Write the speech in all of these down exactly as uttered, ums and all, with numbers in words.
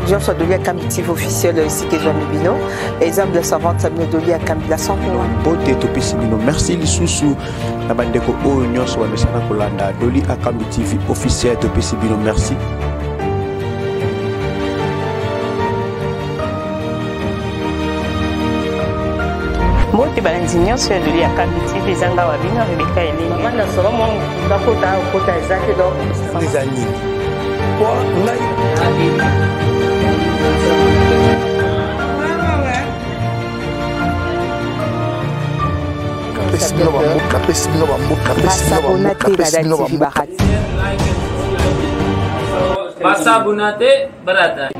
télévision soit donnée à Kambitif officiel ici que Jean Mibino. Exemple de savante, ça me donne à Kambi la cent pour cent. Beauté Topé Bino. Merci Lissousou. La bande de Oignon soit Messana Kolanda. Doli à Kambitif officiel Topé Bino. Merci. Mbote balanzinyo sur de la Kambitif les anga wabino Rebecca Eleni. Maman na solo mon dakota kota ezaki donc les amis. Quoi ngai Pesibino bamuka pesibino bamuka pesibino bamuka pesibino bamuka Basabunate barata.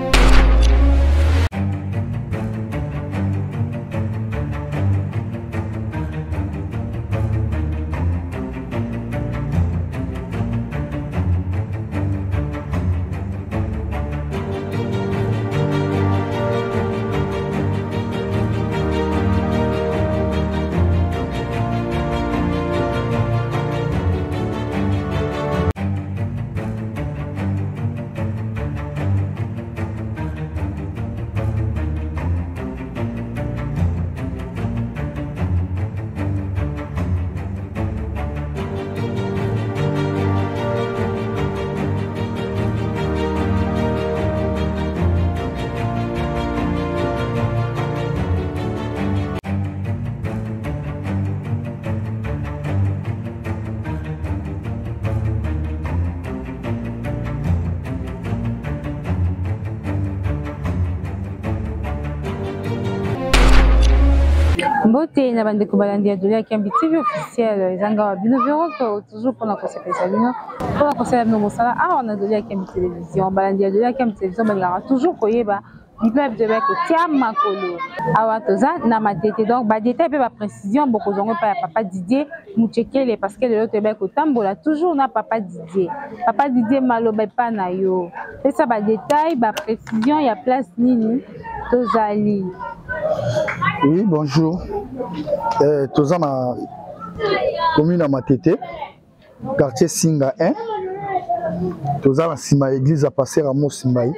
Mbote na bande kobalandi adolia Kambitif officiel ezanga wa bino veroko toujours pour la conséquence bino pour la conséquence no mosala ah on a adolia Kambitif télévision balandi adolia Kambitif télévision balanga toujours koyeba bible de bec tia makolo awa toza na matete donc ba détail pe ba précision beaucoup zongo pa papa Didier Mutchekele parce que le autre bec tambola toujours na papa Didier papa Didier maloba pa na yo et ça ba détail ba précision ya place nini tozali. Oui, bonjour. Euh, tous en a commune à Matete, quartier Singa un. Tous en a Sima église à passer à Mont Simbaï.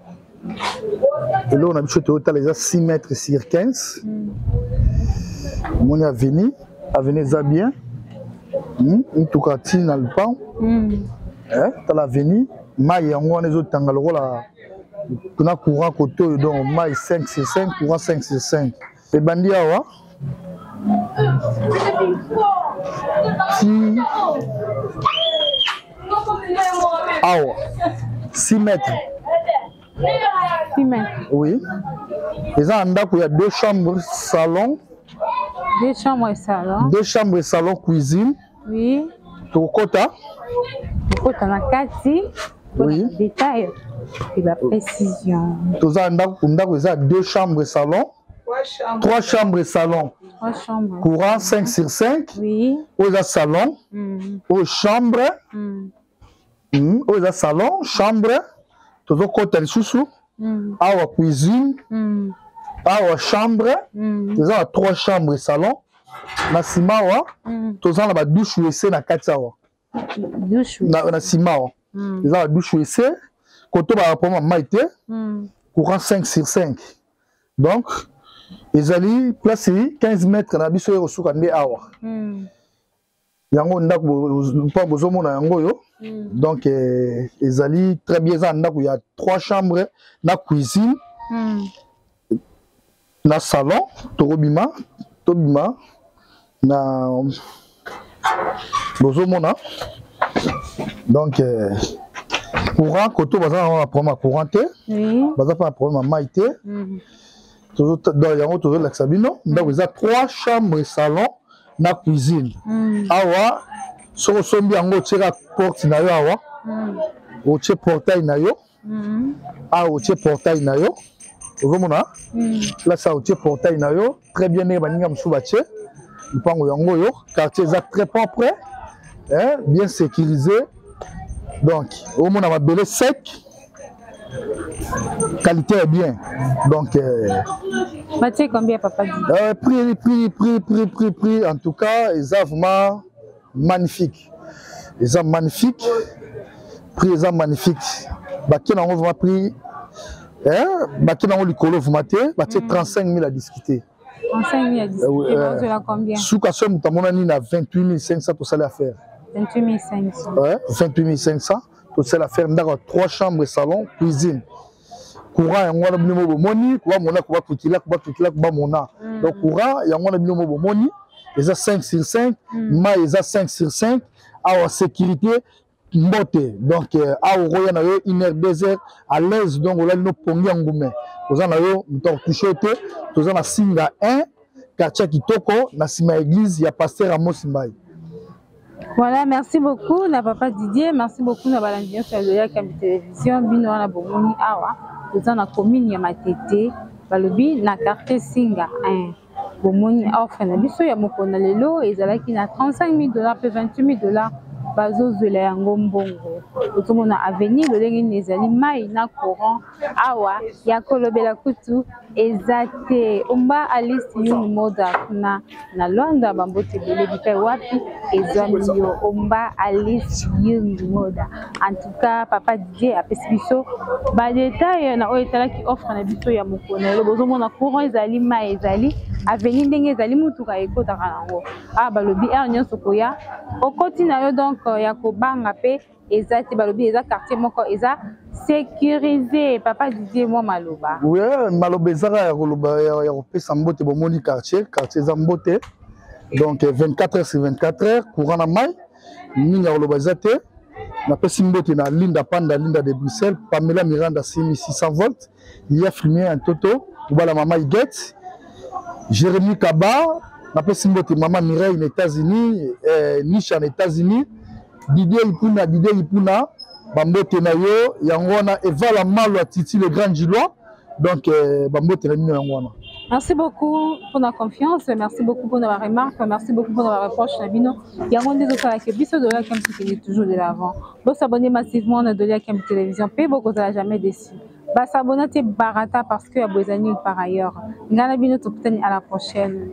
Et là, on a habitué au total six mètres sur quinze. On est à Veni, à Veni Zabien. Une toucatine dans le pan. Dans la Veni, Maï, on a les autres tangaloro là. On a courant côté donc Maï cinq sur cinq, courant cinq sur cinq. Et bandi awa si awa six mètres. six mètres. Oui. Et ça il y a deux chambres salon. Deux chambres et salon. Deux chambres et salon cuisine. Oui. Tokota. Tokota na kati. Oui. Détail et la précision. Tout ça il y a deux chambres et salon. Trois chambres et salon. Trois chambres. Courant cinq sur cinq. Oui. Aux salon. Mm. Aux chambres. Mm. Mm. Aux salon, chambre. Tout ça côté sous-sous. À la cuisine. Mm. À la chambre. Mm. Tout ça trois chambres et salon. Na simawa. Mm. Tout ça la douche W C na katsawa. Douche. Na na simawa. Mm. Tout ça la douche W C. Côté ba rapport maïté. Mm. Courant cinq sur cinq. Donc ils allaient placer quinze mètres na biso yo suka nde awa. Yango ndako pas besoin na yango yo. Donc ils allaient très bien ça ndako il y a trois chambres na cuisine. Na salon, torobima, tobima na besoin mona. Donc courant côté baza na problème couranté. Oui. Baza pas problème maïté. Toujours dans yango toujours la Sabino, donc il y a trois chambres et salon na cuisine. Awa so sombi yango tira porte na yo awa. O tire portail na yo. Ah o tire portail na yo. Okomona? Là ça o tire portail na yo, très bien né baninga msubache. Mpango yango yo, quartier est très propre, hein, bien sécurisé. Donc, au monde a belé sec. Qualité est bien. Donc, euh, Mathieu, combien papa dit euh, prix, prix, prix, prix, prix, prix, en tout cas, ils sont vraiment magnifiques. Ils sont magnifiques. Prix, ils sont magnifiques. Bah, qui n'a vraiment pris Baki nango likolo vumate, bati trente-cinq mille à discuter. trente-cinq mille à discuter, vous avez combien? Souka somme mutamona ni na vingt-huit mille cinq cents tout ça à faire. vingt-huit mille cinq cents. Ouais, vingt-huit mille cinq cents tout ça à faire. Ndako trois chambres, salon, cuisine. Courant yango na bino mo moni, kuba mona kuba kutila kuba kutila kuba mona. Donc courant yango na bino mo moni, ils a cinq sur cinq, ma ils a cinq sur cinq, à sécurité mbote. Donc à roya na yo une heure deux heures à l'aise donc là no pongi ngumé. Toza na yo muto touchote, toza na singa un quartier kitoko na sima église ya pasteur Amos Mbaye. Voilà, merci beaucoup na papa Didier, merci beaucoup na balandion sur la télévision bino na bomoni awa. Toza na commune ya Matete, balobi na quartier Singa un. Bomoni offre na biso ya mokona lelo ezalaki na trente-cinq mille dollars pe vingt-huit mille dollars bazo zwela yango mbongo. Otomona avenir lolenge nezali mai na courant awa ya kolobela kutu ezate omba Alice Young Moda na na Londa bambote bele bipe wapi ezali yo omba Alice Young Moda. En tout cas papa Didier apesi biso ba détail na o etalaki offre na biso ya mokona lelo bozomona courant ezali mai ezali avenir ndenge ezali mutuka ekotaka nango ah balobi er nyonso koya okoti na yo donc ya kobanga pe ezate balobi eza quartier moko eza sécurisé papa Didier moi maloba oui maloba ezaka ya koloba ya kopesa mbote bomoni quartier quartier za mbote donc vingt-quatre heures sur vingt-quatre heures courant na mai mingi ya koloba ezate napesi mbote na Linda Panda Linda de Bruxelles Pamela Miranda six mille six cents volts ya filmé un toto ubala mama Iguette Jérémy Kaba, napesi mbote maman Mireille aux États-Unis, eh, Nisha aux États-Unis, Didier Ipuna, Didier Ipuna, bambote na yo, yangona Eva la malo Titi le grand Gilois, donc eh, bambote na mino yangona. Merci beaucoup pour la confiance, merci beaucoup pour nos remarques, merci beaucoup pour nos reproches Nabino. Yangon des autres avec biso de la Cam qui est toujours de l'avant. Vous s'abonnez massivement à de la Cam télévision, paye beaucoup ça jamais déçu. Bah s'abonner c'est barata parce que y a besoin nulle par ailleurs. Ngana bino tout à la prochaine.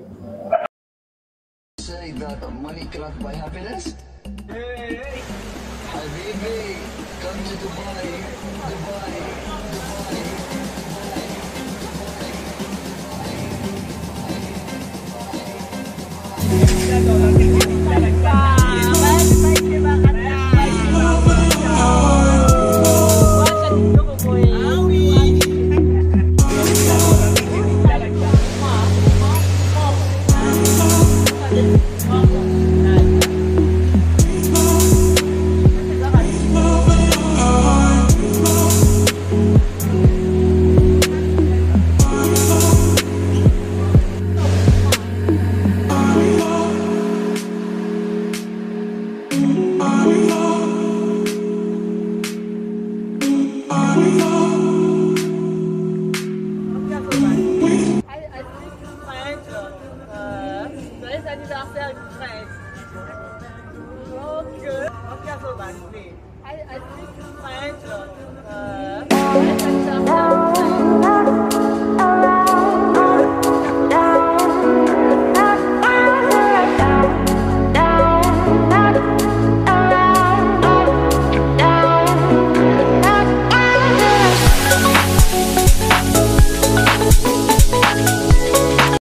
I, I think